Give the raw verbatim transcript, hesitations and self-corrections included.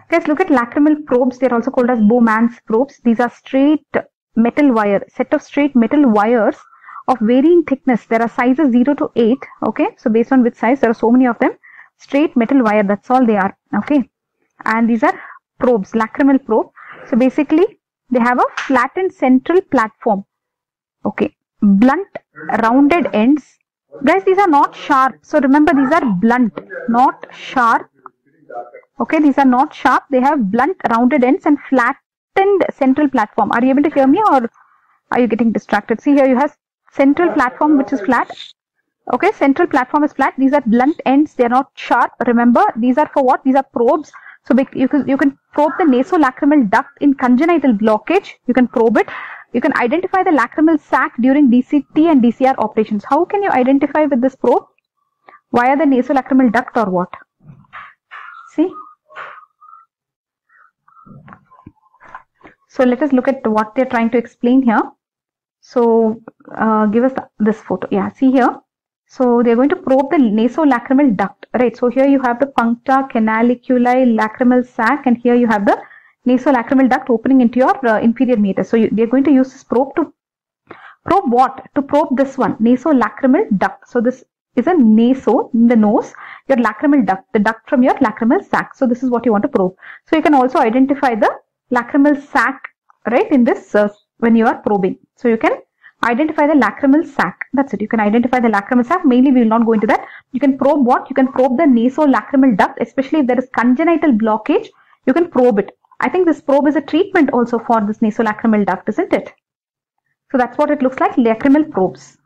Guys, look at lacrimal probes. They're also called as Bowman's probes. These are straight metal wire, set of straight metal wires of varying thickness. There are sizes zero to eight. Okay, so based on which size, there are so many of them. Straight metal wire, that's all they are. Okay, and these are probes, lacrimal probe. So basically, they have a flattened central platform. Okay, blunt, rounded ends. Guys, these are not sharp. So remember, these are blunt, not sharp. Okay, these are not sharp. They have blunt, rounded ends and flattened central platform. Are you able to hear me, or are you getting distracted? See here, you have central platform which is flat. Okay, central platform is flat. These are blunt ends. They are not sharp. Remember, these are for what? These are probes. So you can you can probe the nasolacrimal duct in congenital blockage. You can probe it. You can identify the lacrimal sac during D C T and D C R operations. How can you identify with this probe? Via the nasolacrimal duct or what? See? So let us look at what they are trying to explain here. So uh, give us this photo. Yeah, see here. So they are going to probe the nasolacrimal duct. Right. So here you have the puncta, canaliculi, lacrimal sac, and here you have the nasolacrimal duct opening into your uh, inferior meatus. So you, they are going to use this probe to probe what? To probe this one, nasolacrimal duct. So this is a naso in the nose, your lacrimal duct, the duct from your lacrimal sac. So this is what you want to probe. So you can also identify the lacrimal sac, right, in this uh, when you are probing. So you can identify the lacrimal sac. That's it. You can identify the lacrimal sac. Mainly we will not go into that. You can probe what? You can probe the nasolacrimal duct, especially if there is congenital blockage. You can probe it. I think this probe is a treatment also for this nasolacrimal duct, isn't it? So that's what it looks like, lacrimal probes.